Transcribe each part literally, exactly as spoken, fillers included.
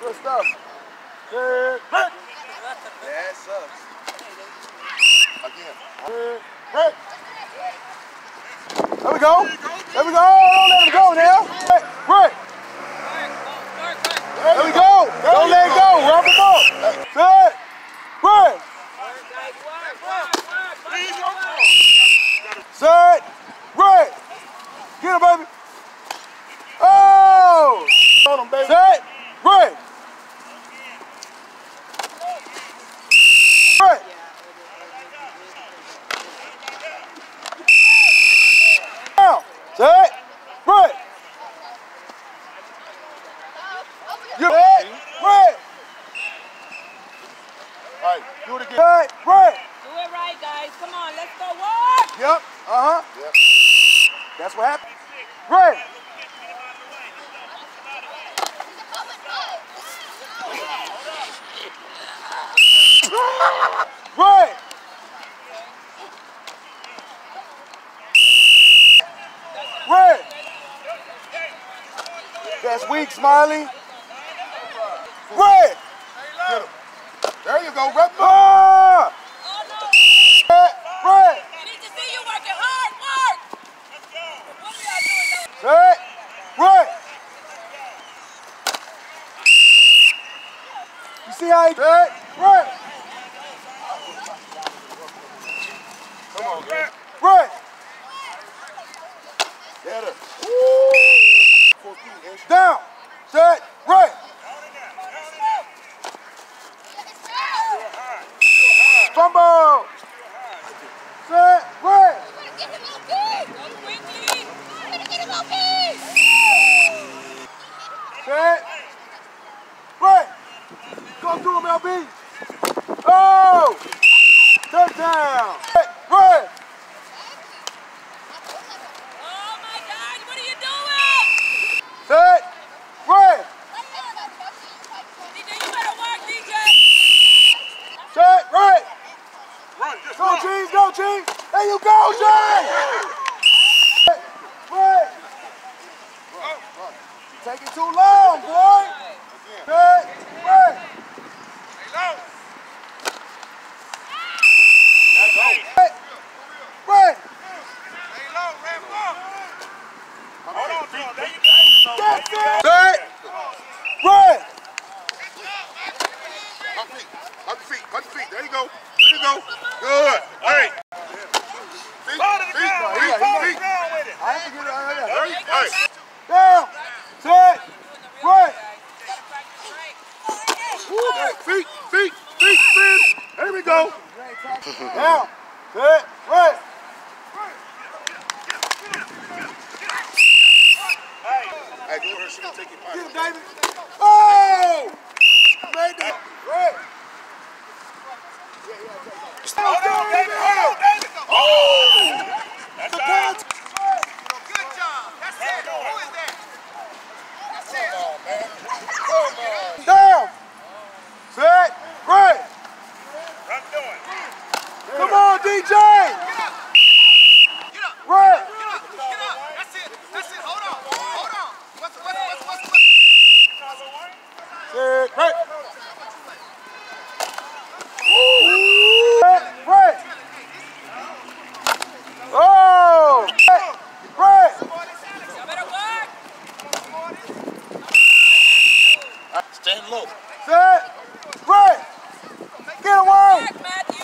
good stuff. Good. Break. Yeah, it sucks. Again. Good. Break. There we go. There we go. Don't let him go now. Break. Break. There we go. Don't let it go. Rub him up. Good. Break. Set. Break. Get him, baby. Oh! On him, baby. Set. Break. Break. Now. Set. Break. You set. Break. All right. Do it again. Set. Break. Do it right, guys. Come on. Let's go work. Yep. Uh-huh. Yep. That's what happened. Break. Right. Right. That's weak, Smiley. Right. Get him. There you go. Rep. Ah! Right. Right. I need to see you working hard. Work. Let's go. What are y'all doing? Set. Right. You see how he set? Right. Come on, man. Right. Get it. Woo. Down. Set. Right. Fumble. Set. Right. Get him O P. Go quickly. I'm gonna get him O P. Set. Right. Go through him, L B. Oh. Touchdown. Set. Right. Oh my God! What are you doing? Set. Right. D J, you better work, D J. Set. Right. Run, just Go, run. Cheese. Go, Cheese. There you go, Cheese. Right. Taking too long, boy. Set. Right. Stay low. Right. Right. Stay low, ramp up. Hold on to him. There you go. That's it. Set. Right. Pop feet. Pop your feet. Pop your feet. There you go. There you go. Good. Hey. Feet. Fall to the Feet. ground. Yeah, Feet. he Fall to got- the ground with it. I have to get it out of There there. you go. Hey. Down. Set. Right. Woo. Feet. Feet. Feet. Spin. There we go. Down. Set. Right. Hey, go ahead. She gonna take your Get him, pocket. David. Oh! Made that. Right. Hold on, David. Hold on, David. Oh! That's all right. Good job. That's it. Who is that? That's it. Come on, man. Come on. Down. Set. Right. Run through it. Come on, D J. Get up. Get up. Right. Get up. Get up. That's it. That's it. Hold on. Hold on. What's what's what's what's what's Set. Right. Set. Right. Oh! Set. Right. You better work. Stand low. Set. Right. Get away. Work, Matthew.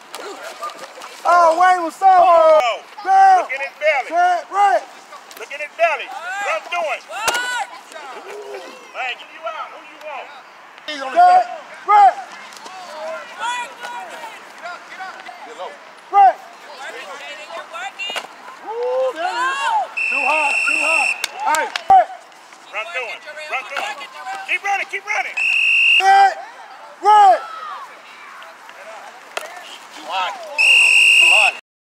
Oh, Wayne was so Oh. down. Look in his belly. Set. Right. Look in his belly. Run through it. Work. Hey, get you out. Who you want? He's on the Set. Right. Work. Get low. Right. Working, Jaden. You're working. Woo, there it is. Go. Too hot. Too hot. Hey. Right. Run through it. Run through it. Keep running. Keep running. Set. Right. Too hot.